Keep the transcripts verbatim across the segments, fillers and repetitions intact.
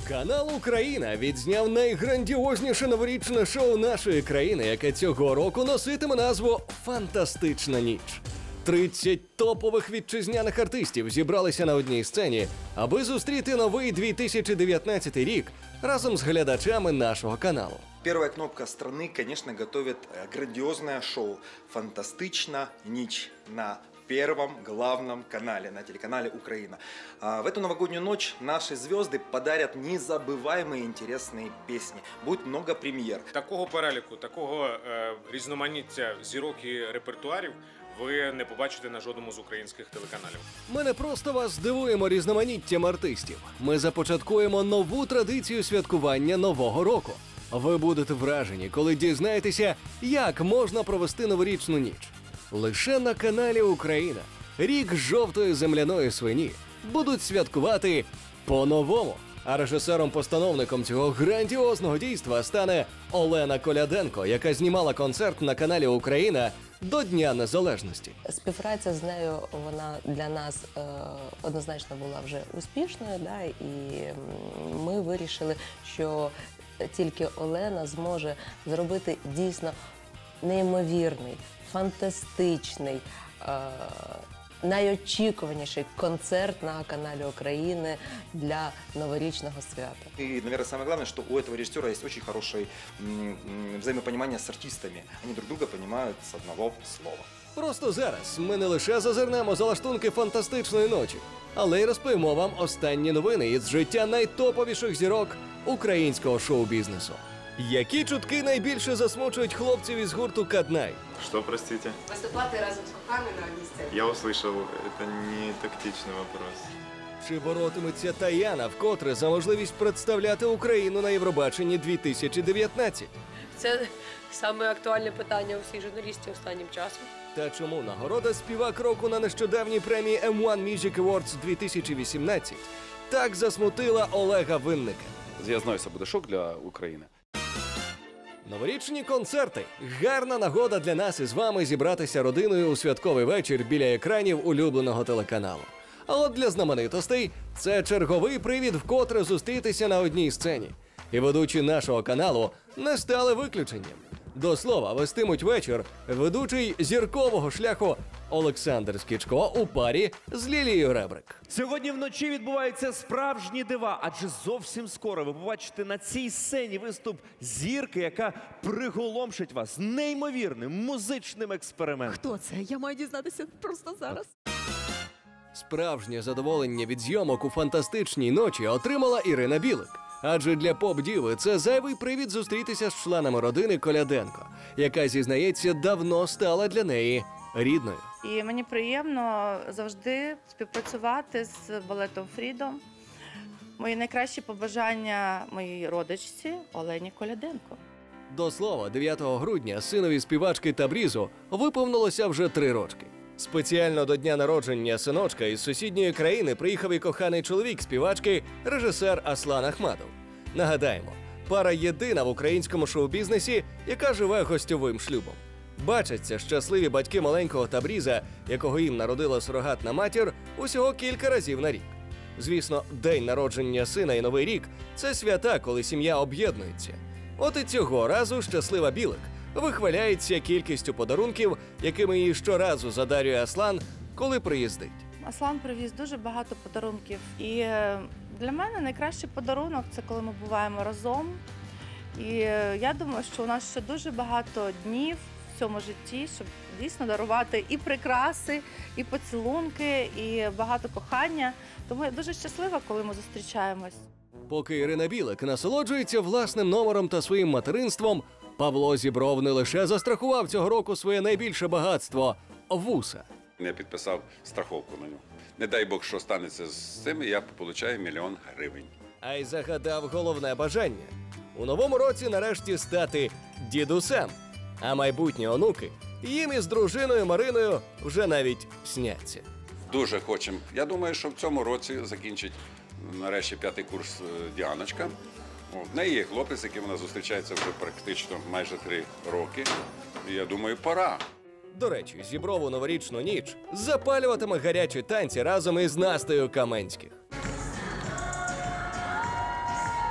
Канал «Україна» відзняв найграндіозніше новорічне шоу нашої країни, яке цього року носитиме назву «Фантастична ніч». тридцять топових вітчизняних артистів зібралися на одній сцені, аби зустріти новий дві тисячі дев'ятнадцятий рік разом з глядачами нашого каналу. Первая кнопка страны, конечно, готовит грандиозное шоу «Фантастична ніч» на первом главном канале, на телеканале «Украина». В эту новогоднюю ночь наши звезды подарят незабываемые интересные песни. Будет много премьер. Такого переліку, такого е, різноманіття зірок і репертуарів ви не побачите на жодному з українських телеканалів. Ми не просто вас здивуємо різноманіттям артистів. Ми започаткуємо нову традицію святкування Нового року. Ви будете вражені, коли дізнаєтеся, як можна провести новорічну ніч. Лише на каналі «Україна» рік жовтої земляної свині будуть святкувати по-новому. А режисером-постановником цього грандіозного дійства стане Олена Коляденко, яка знімала концерт на каналі «Україна» до Дня Незалежності. Співпраця з нею, вона для нас е, однозначно була вже успішною, да, і ми вирішили, що тільки Олена зможе зробити дійсно неймовірний, фантастичний, е, найочікуваніший концерт на каналі «Україна» для новорічного свята. И, наверное, самое главное, что у этого режиссера есть очень хорошее взаимопонимание с артистами. Они друг друга понимают с одного слова. Просто зараз ми не лише зазирнемо за лаштунки фантастичної ночі, але й розповімо вам останні новини із життя найтоповіших зірок українського шоу-бізнесу. Які чутки найбільше засмучують хлопців із гурту «Каднай»? Что, простите? Выступати разом з коханими на одній сцені. Я услышал, это не тактичный вопрос. Чи боротиметься Таяна вкотре за можливість представляти Україну на Євробаченні дві тисячі дев'ятнадцять? Це саме актуальне питання у всіх журналістів останнім часом. Та чому нагорода співак року на нещодавній премії ем ван Music Awards дві тисячі вісімнадцять так засмутила Олега Винника? Я знаю, це буде шок для України. Новорічні концерти – гарна нагода для нас із вами зібратися родиною у святковий вечір біля екранів улюбленого телеканалу. А от для знаменитостей – це черговий привід вкотре зустрітися на одній сцені. І ведучі нашого каналу не стали виключенням. До слова, вестимуть вечір ведучий зіркового шляху Олександр Скічко у парі з Лілією Ребрик. Сьогодні вночі відбуваються справжні дива, адже зовсім скоро ви побачите на цій сцені виступ зірки, яка приголомшить вас неймовірним музичним експериментом. Хто це? Я маю дізнатися просто зараз. Справжнє задоволення від зйомок у фантастичній ночі отримала Ірина Білик. Адже для поп-діви це зайвий привід зустрітися з членами родини Коляденко, яка, зізнається, давно стала для неї рідною. І мені приємно завжди співпрацювати з балетом «Фрідом». Мої найкращі побажання моїй родичці Олені Коляденко. До слова, дев'ятого грудня синові співачки Табрізу виповнилося вже три рочки. Спеціально до дня народження синочка із сусідньої країни приїхав і коханий чоловік співачки, режисер Аслан Ахмадов. Нагадаємо, пара єдина в українському шоу-бізнесі, яка живе гостьовим шлюбом. Бачаться щасливі батьки маленького Табріза, якого їм народила сурогатна матір, усього кілька разів на рік. Звісно, день народження сина і Новий рік – це свята, коли сім'я об'єднується. От і цього разу щаслива Білик вихваляється кількістю подарунків, якими її щоразу задарює Аслан, коли приїздить. Аслан привіз дуже багато подарунків. І для мене найкращий подарунок – це коли ми буваємо разом. І я думаю, що у нас ще дуже багато днів в цьому житті, щоб дійсно дарувати і прикраси, і поцілунки, і багато кохання. Тому я дуже щаслива, коли ми зустрічаємось. Поки Ірина Білик насолоджується власним номером та своїм материнством, Павло Зібров не лише застрахував цього року своє найбільше багатство – вуса. Я підписав страховку на нього. Не дай Бог, що станеться з цим, я получаю мільйон гривень. А й загадав головне бажання – у новому році нарешті стати дідусем. А майбутні онуки їм із дружиною Мариною вже навіть сняться. Дуже хочемо. Я думаю, що в цьому році закінчить нарешті п'ятий курс Діаночка. В неї є хлопець, яким вона зустрічається вже практично майже три роки. І я думаю, пора. До речі, Зібров у новорічну ніч запалюватиме гарячі танці разом із Настею Каменських.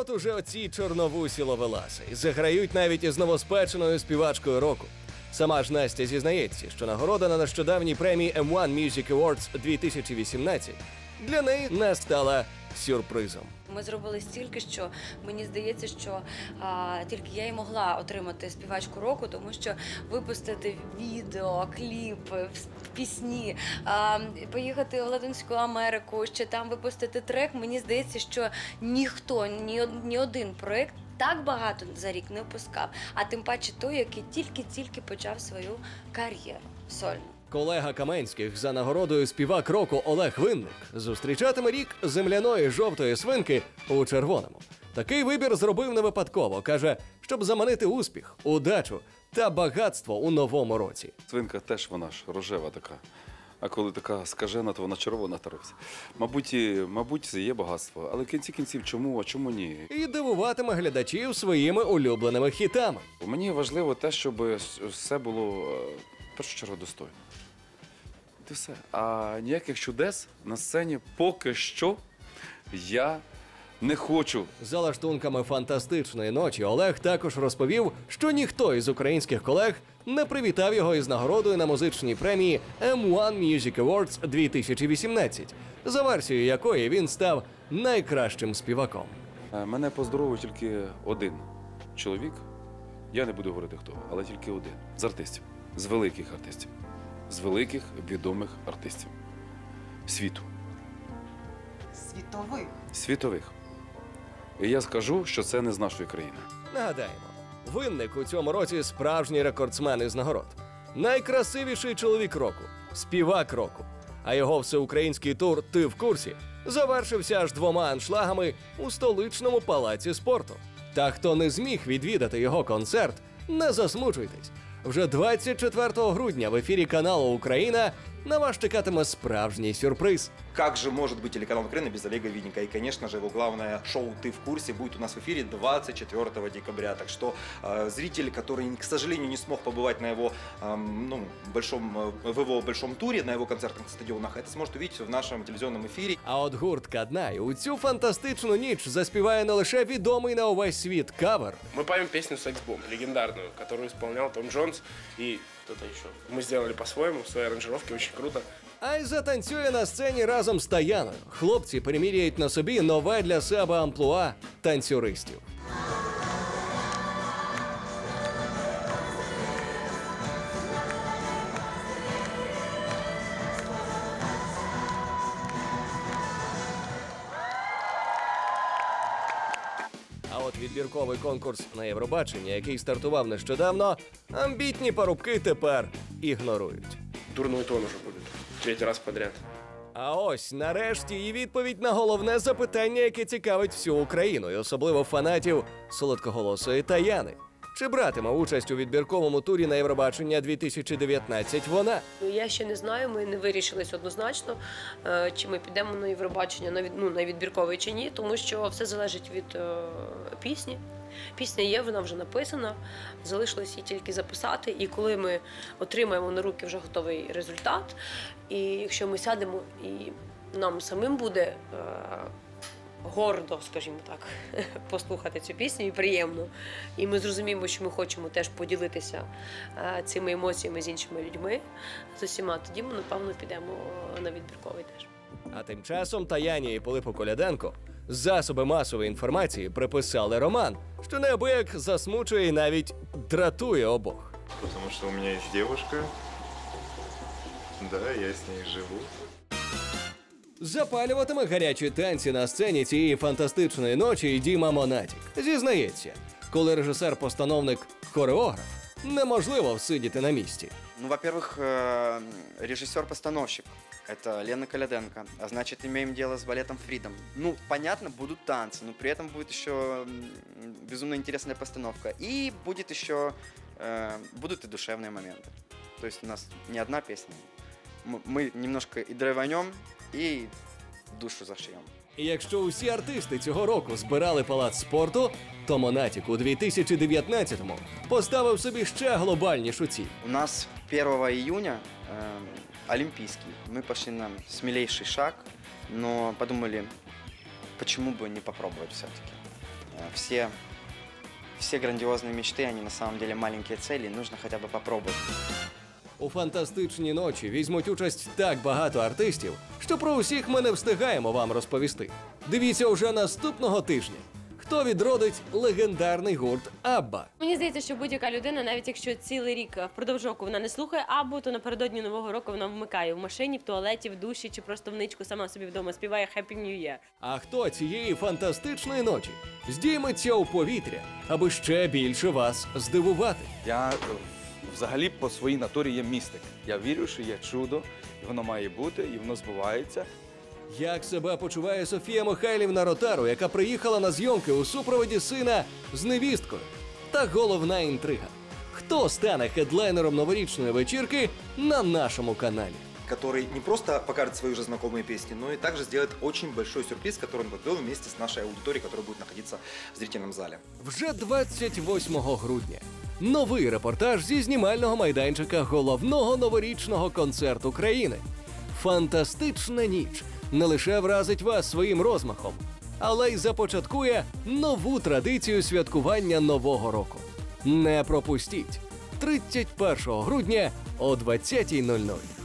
от уже оці чорновусі ловеласи заграють навіть із новоспеченою співачкою року. Сама ж Настя зізнається, що нагорода на нещодавній премії ем ван Music Awards дві тисячі вісімнадцять для неї не стала сюрпризом. Ми зробили стільки, що мені здається, що а, тільки я і могла отримати співачку року, тому що випустити відео, кліпи, пісні, а, поїхати в Латинську Америку, ще там випустити трек, мені здається, що ніхто, ні, ні один проєкт так багато за рік не випускав, а тим паче той, який тільки-тільки почав свою кар'єру сольну. Колега Каменських за нагородою співак року Олег Винник зустрічатиме рік земляної жовтої свинки у червоному. Такий вибір зробив не випадково. Каже, щоб заманити успіх, удачу та багатство у новому році. Свинка теж вона ж рожева така. А коли така скажена, то вона червона тарився. Мабуть, і, мабуть, це є багатство. Але в кінці кінців чому, а чому ні? І дивуватиме глядачів своїми улюбленими хітами. Мені важливо те, щоб все було в першу чергу достойно. Це все. А ніяких чудес на сцені поки що я не хочу. За лаштунками фантастичної ночі Олег також розповів, що ніхто із українських колег не привітав його із нагородою на музичній премії ем ван Music Awards дві тисячі вісімнадцять, за версією якої він став найкращим співаком. Мене поздоровив тільки один чоловік, я не буду говорити хто, але тільки один, з артистів, з великих артистів, з великих відомих артистів світу. Світових? Світових. І я скажу, що це не з нашої країни. Нагадаємо, Винник у цьому році справжній рекордсмен із нагород. Найкрасивіший чоловік року, співак року. А його всеукраїнський тур «Ти в курсі» завершився аж двома аншлагами у столичному палаці спорту. Та хто не зміг відвідати його концерт, не засмучуйтесь. Вже двадцять четвертого грудня в ефірі каналу «Україна» на вас чекатиме справжній сюрприз. Как же может быть телеканал Украина без Олега Винника? И, конечно же, его главное шоу «Ты в курсе» будет у нас в эфире двадцать четвёртого декабря. Так что э, зритель, который, к сожалению, не смог побывать на его, э, ну, большом, э, в его большом туре, на его концертных стадионах, это сможет увидеть в нашем телевизионном эфире. А от гурт «Каднай» у цю фантастичну ніч заспіває не лише відомий на увесь світ кавер. Мы поем песню «Секс-бомб», легендарную, которую исполнял Том Джонс и кто-то еще. Мы сделали по-своему, в своей аранжировке, очень круто. А й затанцює на сцені разом з Таяною. Хлопці приміряють на собі нове для себе амплуа танцюристів. А от відбірковий конкурс на Євробачення, який стартував нещодавно, амбітні парубки тепер ігнорують. Дурной тон уже будет. Третий раз подряд. А ось, нарешті, і відповідь на головне запитання, яке цікавить всю Україну, і особливо фанатів солодкоголосої Таяни. Чи братиме участь у відбірковому турі на Євробачення дві тисячі дев'ятнадцять вона? Я ще не знаю, ми не вирішились однозначно, е, чи ми підемо на Євробачення на, від, ну, на відбірковий чи ні, тому що все залежить від е, пісні. Пісня є, вона вже написана, залишилось її тільки записати, і коли ми отримаємо на руки вже готовий результат, і якщо ми сядемо і нам самим буде е, гордо, скажімо так, послухати цю пісню і приємно, і ми зрозуміємо, що ми хочемо теж поділитися е, цими емоціями з іншими людьми, з усіма, тоді ми, напевно, підемо на відбірковий теж. А тим часом Таяні і Пилипу Коляденко засоби масової інформації приписали роман, що неабияк засмучує і навіть дратує обох. Потому что у меня есть девушка. Да, я с ней живу. Запалюватиме гарячі танці на сцені цієї фантастичної ночі і Діма Монатік. Зізнається, коли режисер-постановник хореограф, неможливо всидіти на місці. Ну, во-первых, режиссер-постановщик. Это Лена Коляденко. А значит, имеем дело с балетом Freedom. Ну, понятно, будут танцы, но при этом будет еще безумно интересная постановка. И будет еще, э, будут и душевные моменты. То есть у нас не одна песня. Мы немножко и драйванем, и душу зашьем. І якщо усі артисти цього року збирали палац спорту, то Монатік у дві тисячі дев'ятнадцятому поставив собі ще глобальнішу ціль. У нас первого июня э, Олимпийский. Мы пошли на смелейший шаг, но подумали, почему бы не попробовать все-таки. все, все грандиозные мечты, они на самом деле маленькие цели, нужно хотя бы попробовать. У фантастичній ночі візьмуть участь так багато артистів, що про усіх ми не встигаємо вам розповісти. Дивіться уже наступного тижня. Хто відродить легендарний гурт Абба? Мені здається, що будь-яка людина, навіть якщо цілий рік впродовж року вона не слухає Аббу, то напередодні Нового року вона вмикає в машині, в туалеті, в душі чи просто в ничку сама собі вдома співає Happy New Year. А хто цієї фантастичної ночі здійметься у повітря, аби ще більше вас здивувати? Я е, взагалі по своїй натурі є містик. Я вірю, що є чудо, і воно має бути, і воно збувається. Як себе почуває Софія Михайлівна Ротару, яка приїхала на зйомки у супроводі сина з невісткою? Та головна інтрига. Хто стане хедлайнером новорічної вечірки на нашому каналі? Который не просто покажет свои уже знакомые песни, но и также сделает очень большой сюрприз, который он подготовил вместе с нашей аудиторией, которая будет находиться в зрительном зале. Вже двадцять восьмого грудня. Новий репортаж зі знімального майданчика головного новорічного концерту країни. Фантастична ніч не лише вразить вас своїм розмахом, але й започаткує нову традицію святкування Нового року. Не пропустіть! тридцять першого грудня о двадцятій нуль нуль.